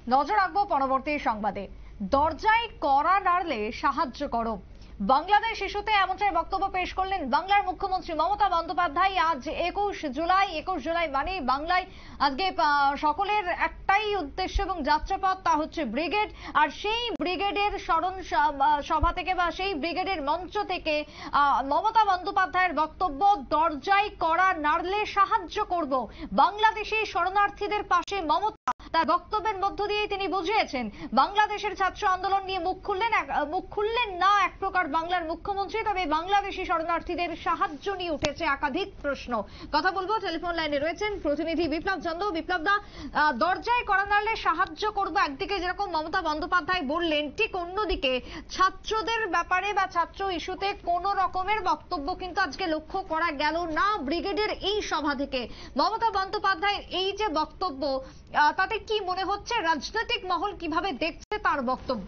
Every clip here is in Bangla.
নজর রাখবো পরবর্তী সংবাদে। দরজায় কড়া নাড়লে সাহায্য করো, বাংলাদেশ ইস্যুতে এমনটাই বক্তব্য পেশ করলেন বাংলার মুখ্যমন্ত্রী মমতা বন্দ্যোপাধ্যায়। আজ 21 জুলাই মানে বাংলায় আজকে সকলের একটাই উদ্দেশ্য এবং যাত্রাপথ, তা হচ্ছে ব্রিগেড। আর সেই ব্রিগেডের স্মরণ সভা থেকে বা সেই ব্রিগেডের মঞ্চ থেকে মমতা বন্দ্যোপাধ্যায়ের বক্তব্য, দরজায় কড়া নাড়লে সাহায্য করব, বাংলাদেশি শরণার্থীদের পাশে মমতা। তার বক্তব্যের মধ্য দিয়ে তিনি বুঝিয়েছেন বাংলাদেশের ছাত্র আন্দোলন নিয়ে মুখ খুললেন না এক প্রকার বাংলার মুখ্যমন্ত্রী, তবে বাংলাদেশি শরণার্থীদের সাহায্য নিয়ে উঠেছে একাধিক প্রশ্ন। কথা বলবো, টেলিফোন লাইনে রয়েছেন প্রতিনিধি বিপ্লব চন্দ্র। বিপ্লব দা, দরজায় কড়া নাড়লে সাহায্য করবো একদিকে যেরকম মমতা বন্দ্যোপাধ্যায় বললেন, ঠিক অন্যদিকে ছাত্রদের ব্যাপারে বা ছাত্র ইস্যুতে কোন রকমের বক্তব্য কিন্তু আজকে লক্ষ্য করা গেল না ব্রিগেডের এই সভা থেকে। মমতা বন্দ্যোপাধ্যায়ের এই যে বক্তব্য, তাতে কি মনে হচ্ছে রাজনৈতিক মহল কিভাবে দেখছে তার বক্তব্য?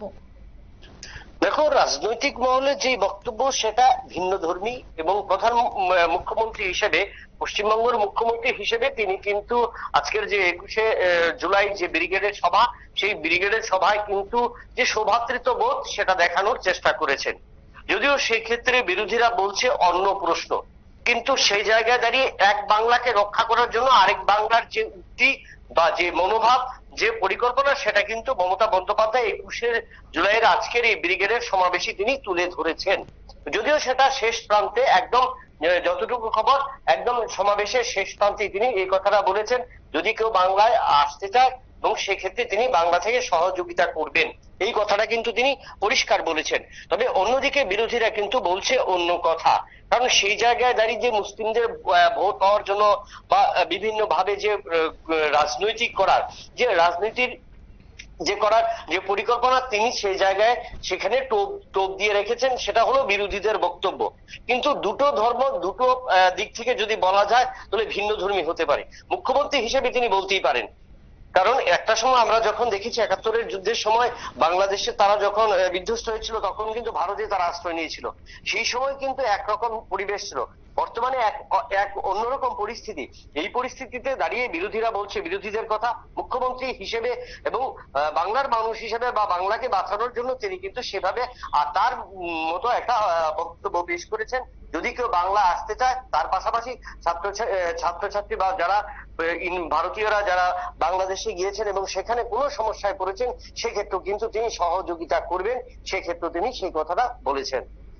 দেখো, রাজনৈতিক মহলে যে বক্তব্য সেটা ভিন্নধর্মী এবং প্রধান মুখ্যমন্ত্রী হিসেবে, পশ্চিমবঙ্গের মুখ্যমন্ত্রী হিসেবে তিনি কিন্তু আজকের যে 21 জুলাই যে ব্রিগেডের সভা, সেই ব্রিগেডের সভায় কিন্তু যে সৌভ্রাতৃত্ব বোধ সেটা দেখানোর চেষ্টা করেছেন। যদিও সেই ক্ষেত্রে বিরোধীরা বলছে অন্য প্রশ্ন, কিন্তু সেই জায়গায় দাঁড়িয়ে এক বাংলাকে রক্ষা করার জন্য আরেক বাংলার যে উক্তি বা যে মনোভাব, যে পরিকল্পনা, সেটা কিন্তু মমতা বন্দ্যোপাধ্যায় 21 জুলাইয়ের আজকের এই ব্রিগেডের সমাবেশে তিনি তুলে ধরেছেন। যদিও সেটা শেষ প্রান্তে, একদম যতটুকু খবর, একদম সমাবেশের শেষ প্রান্তে তিনি এই কথাটা বলেছেন, যদি কেউ বাংলায় আসতে চায় এবং সেক্ষেত্রে তিনি বাংলা থেকে সহযোগিতা করবেন, এই কথাটা কিন্তু তিনি পরিষ্কার বলেছেন। তবে অন্যদিকে বিরোধীরা কিন্তু বলছে অন্য কথা। কারণ সেই জায়গায় দাঁড়িয়ে যে মুসলিমদের ভোট পাওয়ার জন্য বা বিভিন্ন ভাবে যে রাজনৈতিক করার, যে রাজনীতির যে করার যে পরিকল্পনা, তিনি সেই জায়গায় সেখানে টোপ দিয়ে রেখেছেন, সেটা হলো বিরোধীদের বক্তব্য। কিন্তু দুটো ধর্ম, দুটো দিক থেকে যদি বলা যায় তাহলে ভিন্ন ধর্মী হতে পারে। মুখ্যমন্ত্রী হিসেবে তিনি বলতেই পারেন, কারণ একটা সময় আমরা যখন দেখেছি 71-এর যুদ্ধের সময় বাংলাদেশে তারা যখন বিধ্বস্ত হয়েছিল, তখন কিন্তু ভারতে তারা আশ্রয় নিয়েছিল। সেই সময় কিন্তু একরকম পরিবেশ ছিল, বর্তমানে এক অন্যরকম পরিস্থিতি। এই পরিস্থিতিতে দাঁড়িয়ে বিরোধীরা বলছে বিরোধীদের কথা, মুখ্যমন্ত্রী হিসেবে এবং বাংলার মানুষ হিসেবে বা বাংলাকে বাঁচানোর জন্য তিনি কিন্তু সেভাবে তার মতো একটা বক্তব্য পেশ করেছেন। যদি কেউ বাংলা আসতে চায়, তার পাশাপাশি ছাত্রছাত্রী বা যারা ভারতীয়রা যারা বাংলাদেশে গিয়েছেন এবং সেখানে কোনো সমস্যায় পড়েছেন, সেক্ষেত্রেও কিন্তু তিনি সহযোগিতা করবেন, সেক্ষেত্রে তিনি সেই কথাটা বলেছেন।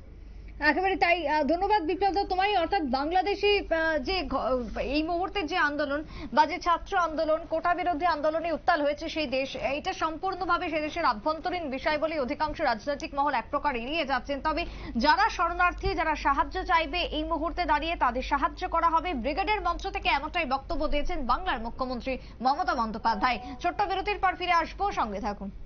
একেবারে তাই। ধন্যবাদ বিপ্লব দা তোমায়। অর্থাৎ বাংলাদেশি যে এই মুহূর্তে যে আন্দোলন বা যে ছাত্র আন্দোলন, কোটা বিরোধী আন্দোলনে উত্তাল হয়েছে সেই দেশ, এটা সম্পূর্ণভাবে সে দেশের আভ্যন্তরীণ বিষয় বলে অধিকাংশ রাজনৈতিক মহল এক প্রকার এড়িয়ে যাচ্ছেন। তবে যারা শরণার্থী, যারা সাহায্য চাইবে এই মুহূর্তে দাঁড়িয়ে, তাদের সাহায্য করা হবে। ব্রিগেডের মঞ্চ থেকে এমনটাই বক্তব্য দিয়েছেন বাংলার মুখ্যমন্ত্রী মমতা বন্দ্যোপাধ্যায়। ছোট্ট বিরতির পর ফিরে আসবো, সঙ্গে থাকুন।